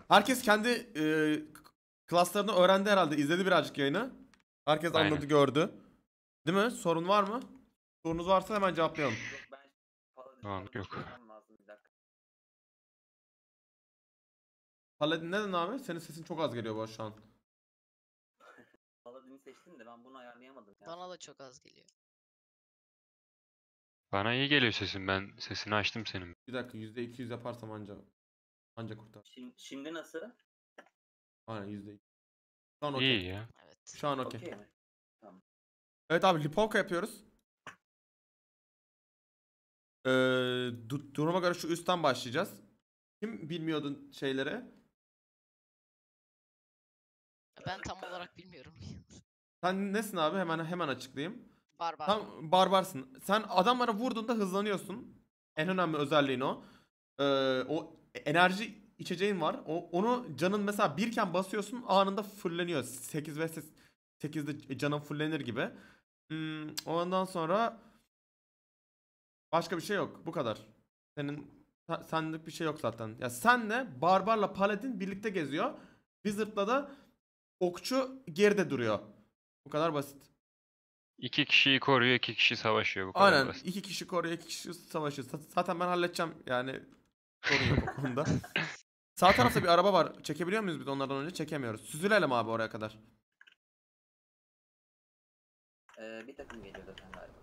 Herkes kendi klaslarını öğrendi herhalde. İzledi birazcık yayını. Herkes Aynen. anladı, gördü. Değil mi? Sorun var mı? Sorunuz varsa hemen cevaplayalım. Yok ben Tamam, yok. Paladin'den lazım bir dakika. Paladin neden abi? Senin sesin çok az geliyor bu şu an. Paladin'i seçtim de ben bunu ayarlayamadım ya. Bana da çok az geliyor. Bana iyi geliyor sesin. Ben sesini açtım senin. Bir dakika %200 yaparsam anca kurtar. Şimdi nasıl? Aynen %200. Şu an okey. İyi ya. Evet. Şu an okey. Okey mi? Tamam. Evet abi, Lipovka yapıyoruz. Duruma göre şu üstten başlayacağız. Kim bilmiyordun şeyleri? Ben tam olarak bilmiyorum. Sen nesin abi? Hemen açıklayayım. Barbar. Tam barbarsın. Sen adamlara vurduğunda hızlanıyorsun. En önemli özelliğin o. O enerji içeceğin var. Onu canın mesela birken basıyorsun, anında fulleniyor. 8 ve 8'de canın fullenir gibi. Ondan sonra başka bir şey yok. Bu kadar. Senlik bir şey yok zaten. Ya senle Barbar'la Paladin birlikte geziyor. Wizard'la da okçu geride duruyor. Bu kadar basit. 2 kişiyi koruyor, 2 kişi savaşıyor. Bu kadar Aynen. basit. 2 kişi koruyor, 2 kişi savaşıyor. Zaten ben halledeceğim yani. Sorun yok o konuda. Sağ tarafta bir araba var. Çekebiliyor muyuz biz onlardan önce? Çekemiyoruz. Süzülelim abi oraya kadar. Bir takım geliyor zaten galiba.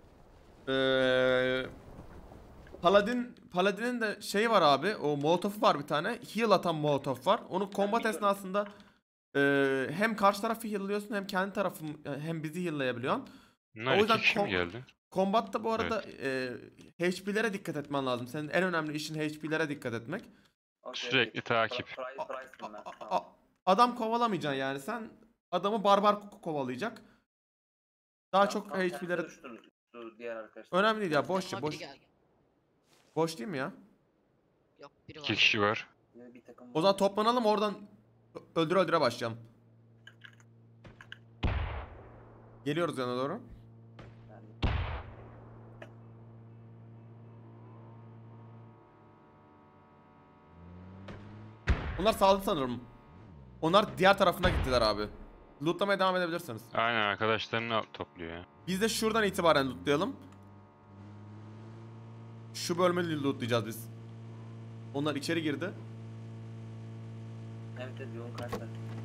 Paladin'in de şeyi var abi. O molotof'u var bir tane. Heal atan molotof var. Onu combat biliyorum. esnasında hem karşı tarafı heal'lıyorsun, hem kendi tarafın, hem bizi heal'layabiliyorsun. Bunlar O yüzden 2 kişi mi geldi? Combat'ta bu arada HP'lere dikkat etmen lazım. Senin en önemli işin HP'lere dikkat etmek. Okey, Sürekli okey. takip. Price'ım ben. A- Tamam. Adam kovalamayacaksın yani. Sen adamı barbar kovalayacak. Daha çok Tam tersi HP'lere... uçtu diğer arkadaşlar. Önemli değil ya. Boş Yanıma biri gel. boş değil mi ya? Yok biri 2 var. kişi var. Bir takım O zaman toplanalım, oradan öldüre başlayalım. Geliyoruz yana doğru. Yani Bunlar sağladı sanırım. Onlar diğer tarafına gittiler abi. Lootlamaya devam edebilirsiniz. Aynen, arkadaşlarını topluyor ya. Biz de şuradan itibaren lootlayalım. Şu bölümü lootlayacağız biz. Onlar içeri girdi. evet yoğun kartlar.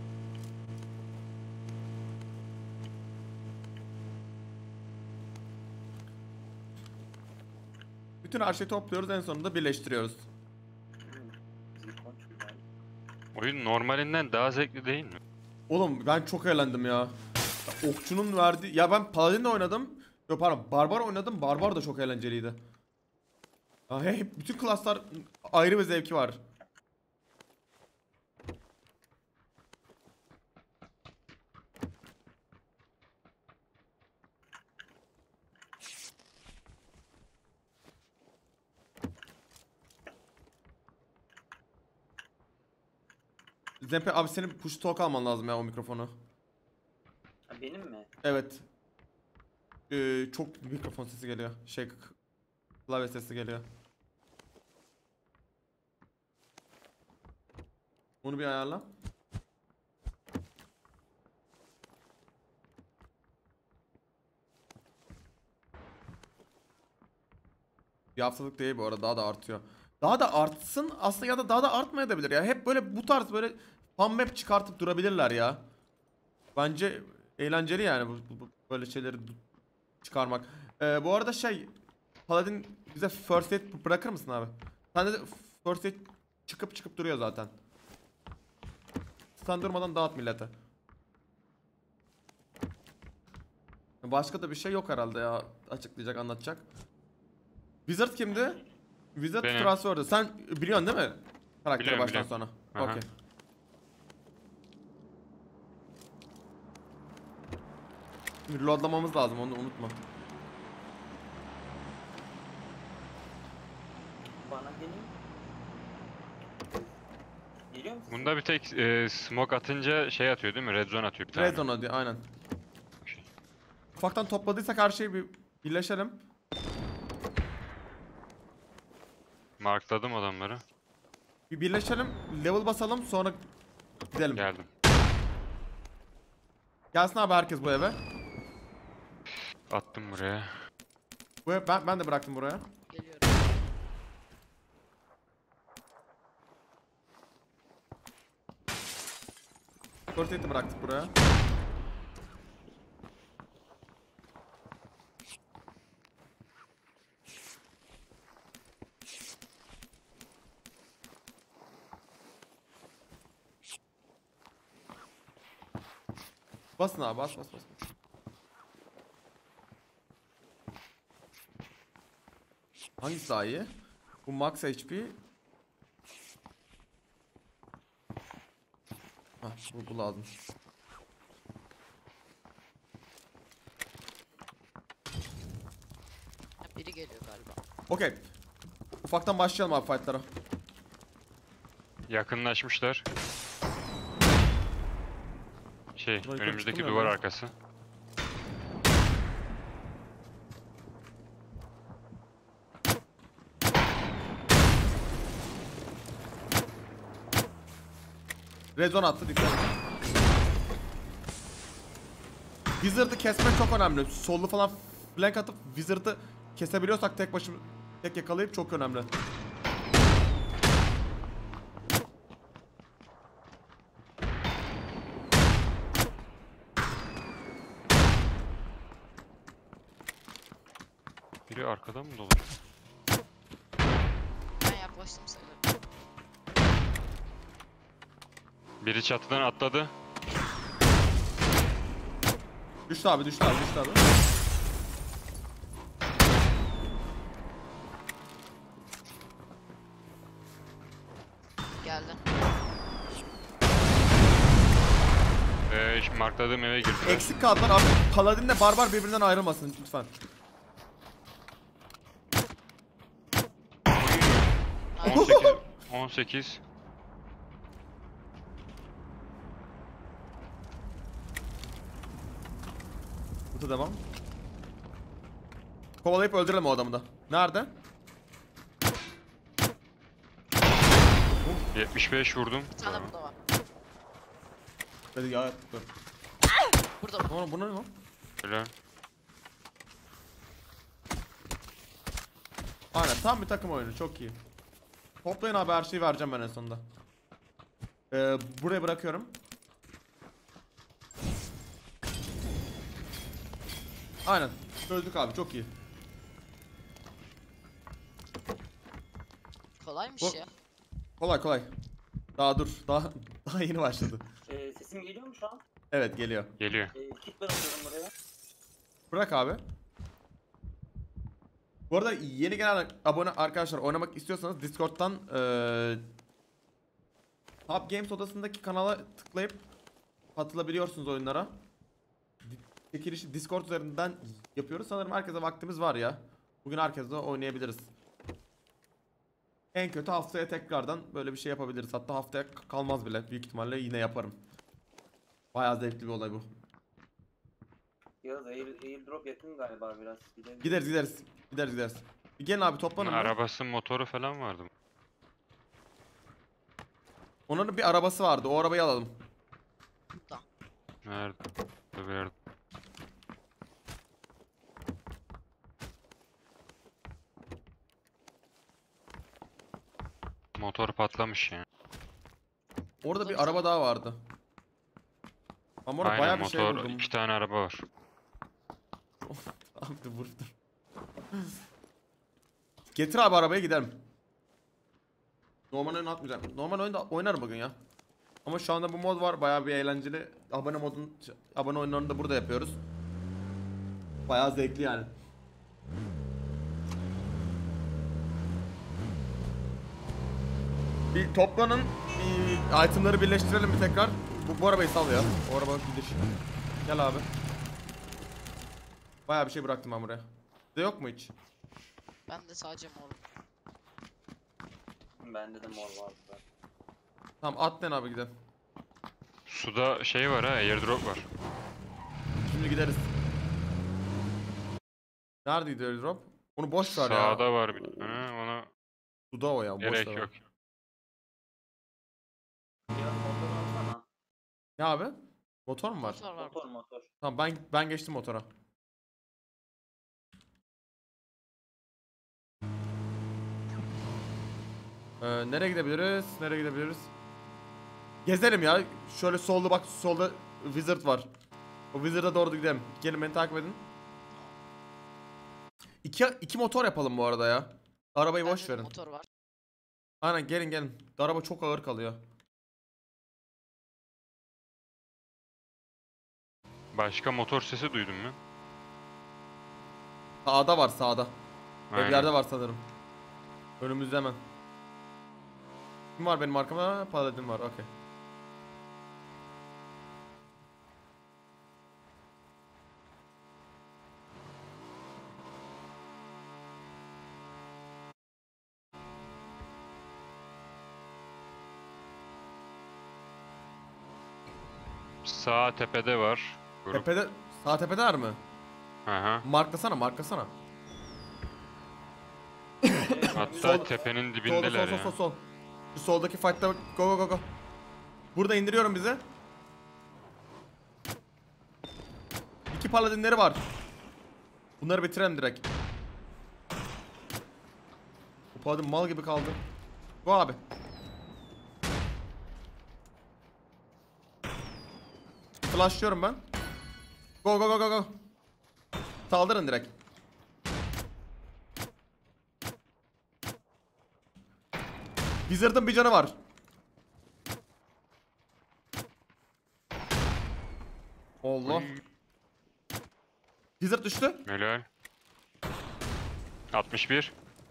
Bütün her şeyi topluyoruz, en sonunda birleştiriyoruz. Zirkon çok güzel. Oyun normalinden daha zevkli değil mi? Oğlum ben çok eğlendim ya. Okçunun verdiği... Ya ben Paladin'le oynadım. Yok pardon, Barbar oynadım. Barbar da çok eğlenceliydi. Ya bütün klaslar ayrı bir zevki var. Zempe abi, senin push talk alman lazım ya, o mikrofonu. Ha, benim mi? Evet. Çok mikrofon sesi geliyor. Klavye sesi geliyor. Onu bir ayarla. Bir haftalık değil bu arada, daha da artıyor. Daha da artsın aslında, ya da daha da artmayabilir ya. Hep böyle bu tarz böyle fan map çıkartıp durabilirler ya. Bence eğlenceli yani böyle şeyleri çıkarmak. Bu arada Paladin bize first aid bırakır mısın abi? Sende de first aid çıkıp duruyor zaten. Sen durmadan dağıt millete. Başka da bir şey yok herhalde ya, açıklayacak, anlatacak. Wizard kimdi? Wizard Benim. transfer'dı. Sen biliyorsun değil mi? Karakteri Biliyorum, baştan biliyorum. sona. Aha. Okey. Reloadlamamız lazım, onu unutma. Bana geleyim. Geliyor musun? Bunda bir tek smoke atınca şey atıyor değil mi? Red zone atıyor bir tane. Red zone diye, aynen. Okey. Ufaktan topladıysak her şeyi bir birleşelim. Markladım adamları. Bir birleşelim, level basalım, sonra gidelim. Geldim. Gelsin abi herkes bu eve. Attım buraya. Bu ev, ben de bıraktım buraya. Geliyorum. Korset'i bıraktık buraya. Basın abi, bas. Hangisi daha iyi? Bu max HP. Hah, bu lazım. Ha, biri geliyor galiba. Okey. Ufaktan başlayalım abi fightlara. Yakınlaşmışlar. yukarı Önümüzdeki çıkılmıyor duvar mu? arkası. Red zone attı, dikkat. Wizard'ı kesmek çok önemli. Sollu falan flank atıp Wizard'ı kesebiliyorsak tek yakalayıp çok önemli. Biri arkadan mı dolaşıyor? Ben yaklaştım sayılır. Biri çatıdan atladı. Düştü abi. Geldi. Şimdi markladığım eve girdiler. Eksik kaldılar abi. Paladinle barbar birbirinden ayrılmasın lütfen. Hayır. 18. Bu da devam. Kovalayıp öldürelim o adamı da. Nerede? 75 vurdum. Bir tane burada var. Dedi ya. Dur. Burada var. Bu ne lan? Öyle. Aynen, tam bir takım oyunu, çok iyi. Toplayın abi, her şeyi vereceğim ben en sonunda. Buraya bırakıyorum. Aynen, çözdük abi, çok iyi. Kolaymış Bu- ya. Kolay. Daha dur, daha yeni başladı. Sesim geliyor mu şu an? Evet, geliyor. Geliyor. Kit bırakıyorum buraya. Bırak abi. Bu arada yeni gelen abone arkadaşlar, oynamak istiyorsanız Discord'dan Hub Games odasındaki kanala tıklayıp katılabiliyorsunuz oyunlara. Çekilişi Discord üzerinden yapıyoruz. Sanırım herkese vaktimiz var ya. Bugün herkesle oynayabiliriz. En kötü haftaya tekrardan böyle bir şey yapabiliriz. Hatta haftaya kalmaz bile. Büyük ihtimalle yine yaparım. Bayağı zevkli bir olay bu. Yalnız airdrop yakın galiba biraz. Gideriz. Bir gelin abi, toplanın. Arabası, motoru falan vardı. Onların bir arabası vardı. O arabayı alalım. Burada. Nerede? Bir yerde. Motor patlamış ya. Orada bir araba daha vardı. Ama orada bayağı Aynen, bir şey motor, buldum. 2 tane araba var. Abi dur. Getir abi arabayı, gidelim. Normal oyun atmayacağım. Normal oyunda oynarım bugün ya. Ama şu anda bu mod var, bayağı bir eğlenceli. Abone oyunlarını da burada yapıyoruz. Bayağı zevkli yani. Bir toplanın, bir itemları birleştirelim bir tekrar. Bu arabayı sal ya. O araba gidiş. Gel abi. Bayağı bir şey bıraktım ben buraya. De yok mu hiç? Ben de sadece mor. Bende de mor vardı. Tamam, atlayın abi, gidelim. Suda şey var ha, airdrop var. Şimdi gideriz. Neredeydi airdrop? Onu boş ver ya. Sağda var bir tane, ona Suda o ya, boş gerek ver. yok. Ne abi? Motor mu var? Motor var. Motor motor. Tamam ben geçtim motora. Nereye gidebiliriz? Nereye gidebiliriz? Gezelim ya. Şöyle solda bak, solda Wizard var. O Wizard'a doğru gidelim. Gelin beni takip edin. İki motor yapalım bu arada ya. Arabayı boş Bende de verin. motor var. Aynen, gelin. Araba çok ağır kalıyor. Başka motor sesi duydun mu? Sağda var, sağda. Aynen. Evlerde var sanırım. Önümüzde hemen. Kim var benim arkamda? Paladin var, okey. Sağ tepede var. Grup. Tepede, sağ tepedeler mi? Aha. Marklasana, marklasana. Hatta Sol- tepenin Solda, dibindeler ya. sol. Şu soldaki fight'ta go. Burada indiriyorum bizi. İki paladinleri var. Bunları bitirelim direkt. Bu paladin mal gibi kaldı. Go abi. Flashlıyorum ben. Go. Saldırın direkt. Wizard'ın bir canı var. Allah. Uy, Wizard düştü. helal. 61.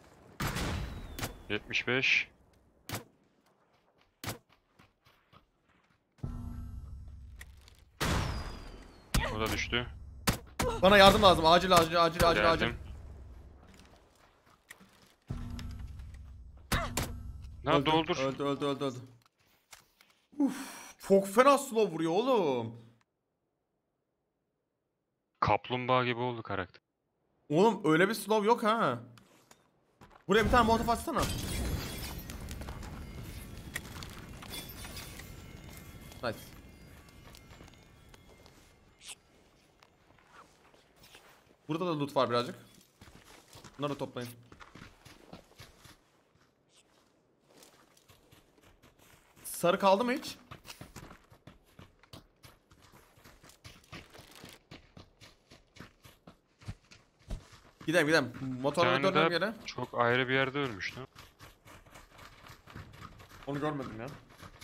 75. O da düştü. Bana yardım lazım. Acil. Geldim. Ne doldur. Öldü. Uf, çok fena slow vuruyor oğlum. Kaplumbağa gibi oldu karakter. Oğlum öyle bir slow yok ha. Buraya bir tane molotof atsana. Nice. Burada da loot var birazcık. Bunları da toplayın. Sarı kaldı mı hiç? Gidelim. Bir Motorla tane dönmem de geri. çok ayrı bir yerde ölmüştü. Onu görmedim ya.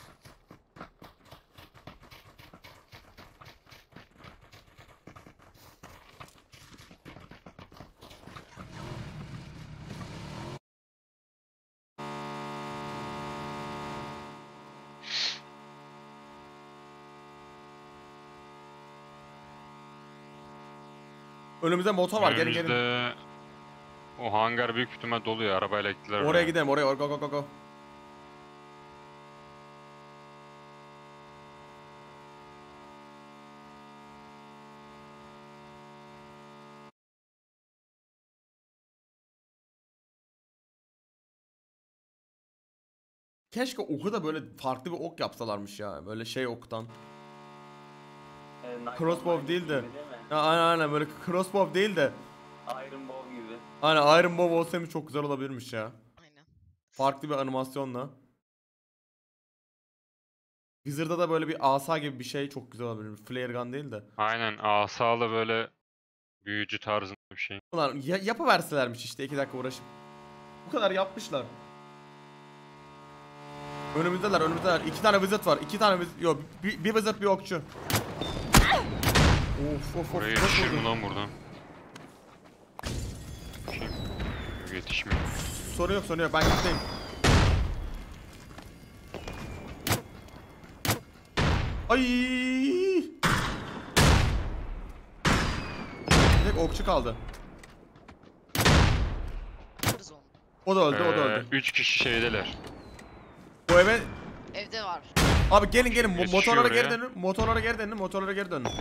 Önümüzde motor var. Gelin. Önümüzde o hangar büyük ihtimal doluyor. Arabayla gittiler Oraya gidelim. Oraya. Go. Keşke oku da böyle farklı bir ok yapsalarmış ya. Böyle şey oktan. Crossbow değil de. Ya, aynen böyle crossbow değil de. Iron Bow gibi. Aynen Iron Bow olsaymış çok güzel olabilirmiş ya. Aynen. Farklı bir animasyonla. Wizard'da da böyle bir asa gibi bir şey çok güzel olabilir. Flare gun değil de. Aynen asalı böyle büyücü tarzında bir şey. Ulan yapıverselermiş işte 2 dakika uğraşıp. Bu kadar yapmışlar. Önümüzdeler. 2 tane wizard var. 2 tane wizard. Yok, bir wizard bir okçu. Of. Buraya çok yetişir vurdu. mi lan buradan? Bakayım. Yok, yetişmiyor. Sorun yok. Ben gideyim. Ay! Tek okçu kaldı. Yaparız onu. O da öldü. 3 kişi şeydeler. Bu eve Evde var. abi gelin Yetişiyor motorlara geri oraya. dönün. Motorlara geri dönün.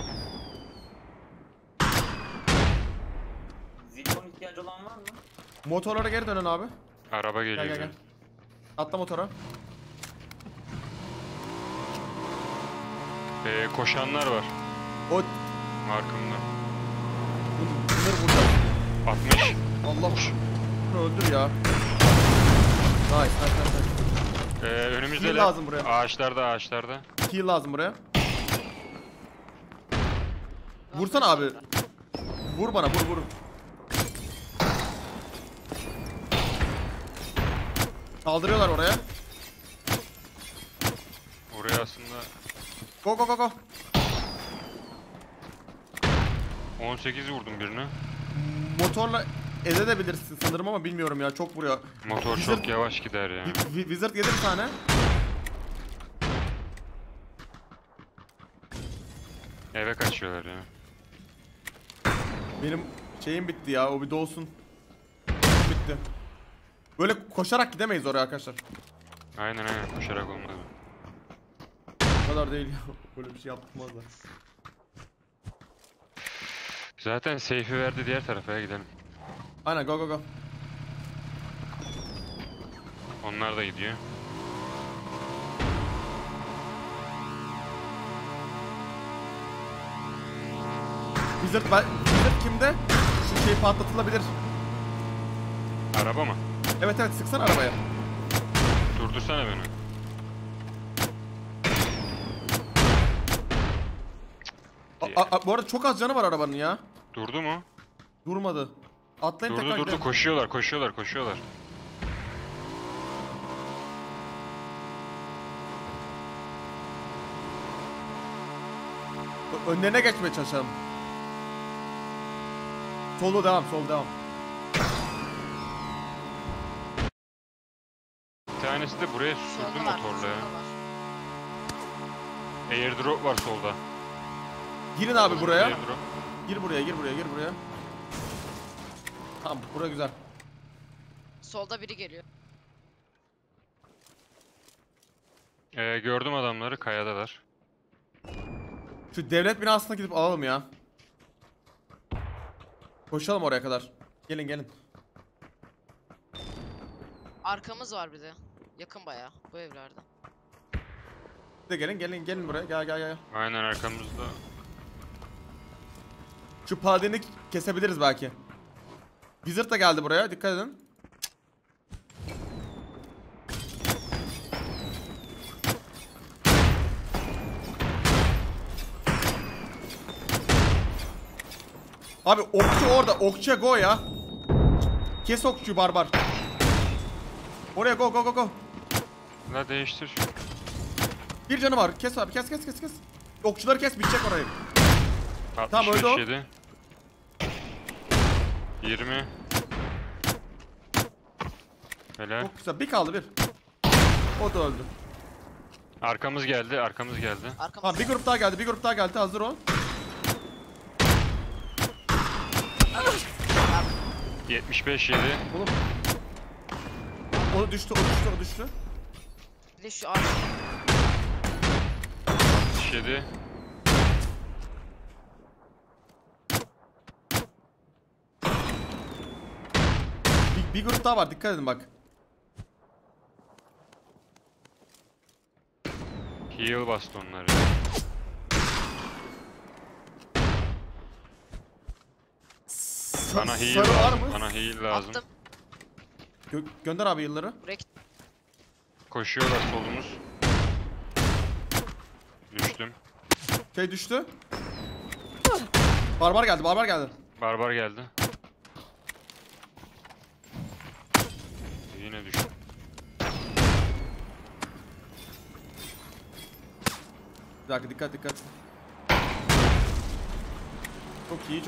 Zilkon ihtiyacı olan var mı? Motorlara geri dönün abi. Araba geliyor. Gel. Atla motora. Koşanlar var. O Markımda. bunlar burada. 60. Allah öldür ya. Nice. Önümüzde Heal lazım buraya. Ağaçlarda. Heal lazım buraya. Vursana abi. Vur bana vur. Kaldırıyorlar oraya. Oraya aslında Go. 18 vurdum birine. Motorla ezebilirsin sanırım ama bilmiyorum ya, çok vuruyor. Motor Wizard- çok yavaş gider ya. Wizard yedi bir tane. Eve kaçıyorlar ya. Benim şeyim bitti ya, o bir dolsun. Bitti. Böyle koşarak gidemeyiz oraya arkadaşlar. Aynen koşarak olmaz. O kadar değil ya. Böyle bir şey yapmazlar. Zaten safe'i verdi, diğer tarafa gidelim. Aynen go. Onlar da gidiyor. Wizard kimde? Şu şey patlatılabilir. Araba mı? Evet sıksana arabaya. Durdursana beni. Bu arada çok az canı var arabanın ya. Durdu mu? Durmadı. Atlayın tekrar Durdu. gidelim. Koşuyorlar. Önlerine geçmeye çalışalım. Sol devam. Bir tanesi de buraya sürdü Solda var. motorla ya. solda var. Airdrop var solda. Girin abi buraya. Airdrop. Gir buraya. Tamam, bura güzel. Solda biri geliyor. Gördüm adamları, kayadalar. Şu devlet binasına gidip alalım ya. Koşalım oraya kadar. Gelin. Arkamız var bir de. Yakın bayağı bu evlerde. Bir de gelin buraya. Gel. Aynen arkamızda. Şu paladini kesebiliriz belki. Wizard da geldi buraya. Dikkat edin. Abi okçu orada. Okçuya go ya. Kes okçuyu barbar. Oraya go. La değiştir. Bir canı var. Kes abi. Kes. Okçuları kes. Bitecek orayı. Tamam, öldü o. 67. 20. Helal. Çok güzel. Bir kaldı bir. O da öldü. Arkamız geldi. Arkamız. Tamam, bir grup daha geldi. Hazır ol. 75 yedi. Oğlum. O düştü. Bir de şu ağaç. 67. Bir grup daha var. Dikkat edin bak. Heal bastı onları. Bana heal Sarı var lazım. mı? Bana heal lazım. Attım. Gönder abi yılları. Buraya git. Koşuyorlar solumuz. Düştüm. Şey düştü. Barbar geldi. Barbar geldi. Yine düştüm. Bir dakika, dikkat. Çok iyi.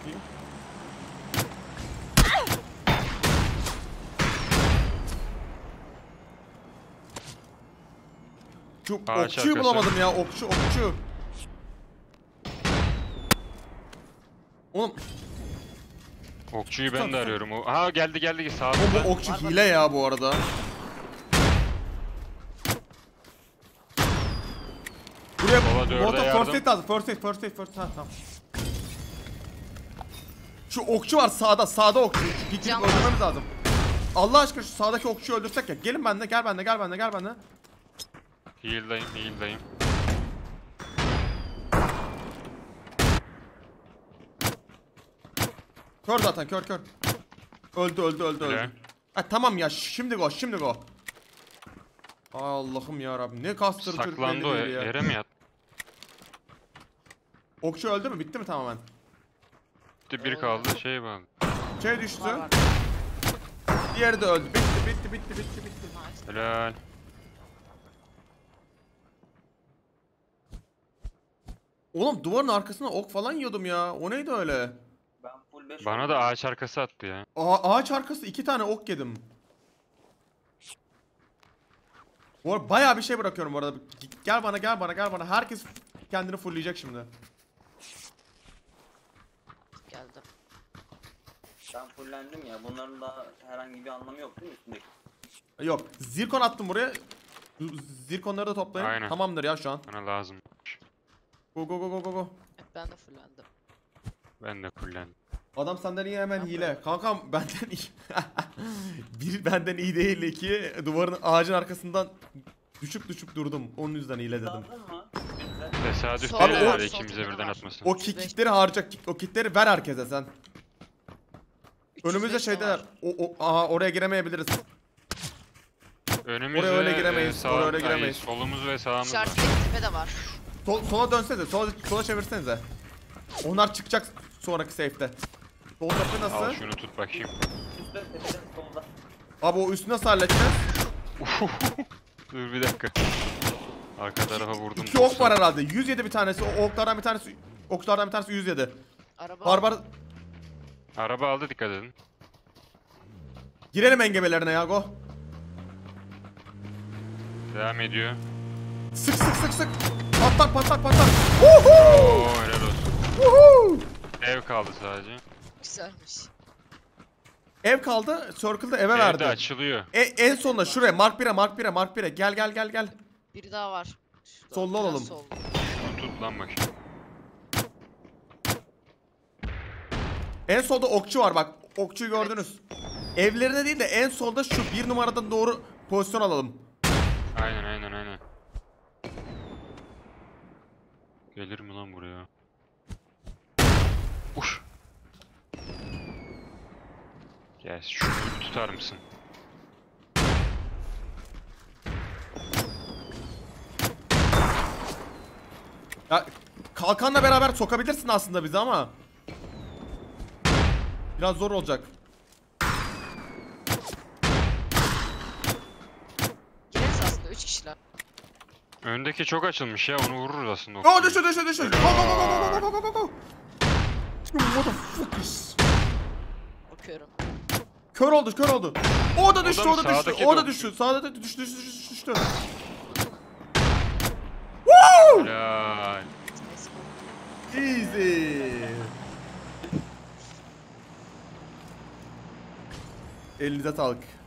Şu Ağaç okçuyu arkası. bulamadım ya. Okçu. Oğlum Okçuyu ben de arıyorum. Ha geldi bu sağda. okçu hile ya bu arada. Buraya Baba, dörde motor yardım. first aid lazım. First aid. Ha, tamam. Şu okçu var sağda okçu. Gidip Can öldürmemiz lazım. Allah aşkına şu sağdaki okçuyu öldürsek ya. Gelin benimle, gel benimle. Heal'dayım. Kör zaten kör. Öldü. Öyle. Ha tamam ya şimdi go. Ay Allah'ım ya Rabbim ne kastırı Türk Saklandı belli o değil ya. yere mi yattı? Okçu öldü mü? Bitti mi tamamen? Bir kaldı şey bağlı. Şey düştü. Var. Diğeri de öldü. Bitti. Nice. Helal. Oğlum duvarın arkasına ok falan yiyordum ya. O neydi öyle? Ben full 5 Bana da ağaç arkası attı ya. Ağaç arkası 2 tane ok yedim. Bu arada bayağı bir şey bırakıyorum bu arada. Gel bana. Herkes kendini fullleyecek şimdi. Geldim. Ben fullendim ya. Bunların da herhangi bir anlamı yok değil mi üstündeki? Yok. Zirkon attım buraya. Zirkonları da toplayın. Aynen. Tamamdır ya şu an. Bana lazım. Go. Ben de fullendim. Ben de fullendim. Adam senden iyi hemen hile. Kankam benden iyi. Bir benden iyi değil. İki duvarın ağacın arkasından düşüp durdum. Onun yüzden hile dedim. Aldın mı? Tesadüf Sol- değil Abi, herhalde sol ikimize tepede birden var. atması. O kitleri harcayacak. O kitleri ver herkese sen. 305 Önümüzde de şeydeler. var. Aha oraya giremeyebiliriz. Önümüz Oraya öyle ve, giremeyiz, oraya öyle giremeyiz. solumuz ve sağımız var. İşaretteki tepe de var. Sola dönsenize. Sola çevirsenize. Onlar çıkacak sonraki safe'te. Sol tepe Al nasıl? şunu tut bakayım. Üstte tepeden solda. Abi o üstü nasıl halledeceğiz? Dur bir dakika. Arka tarafa vurdum. 2 ok var herhalde. 107 bir tanesi. O oklardan bir tanesi 107. Araba. Barbar Araba aldı, dikkat edin. girelim engebelerine ya go. Devam ediyor. Sık. Patlak. Oo, helal olsun. Ev kaldı sadece. Güzelmiş. Ev kaldı. Circle'da eve Ev de verdi. açılıyor. En sonunda şuraya Mark 1'e. Gel. Biri daha var. Şurada, Solda biraz olalım. solda. Şunu tut lan bakayım. En solda okçu var bak. Okçuyu gördünüz. Evlerine değil de en solda şu 1 numaradan doğru pozisyon alalım. Aynen. Gelir mi lan buraya? Uş. Gel şunu tutar mısın? Ya kalkanla beraber sokabilirsin aslında bizi ama biraz zor olacak. Gireriz aslında 3 kişiler. Öndeki çok açılmış ya, onu vururuz aslında. Oh düştü. Go. Motherfuckers. Bakıyorum. Kör oldu. O da düştü. Sağdaki O da de düştü. Sağda da düştü. Helal. Neyse. Easy. Elinize sağlık.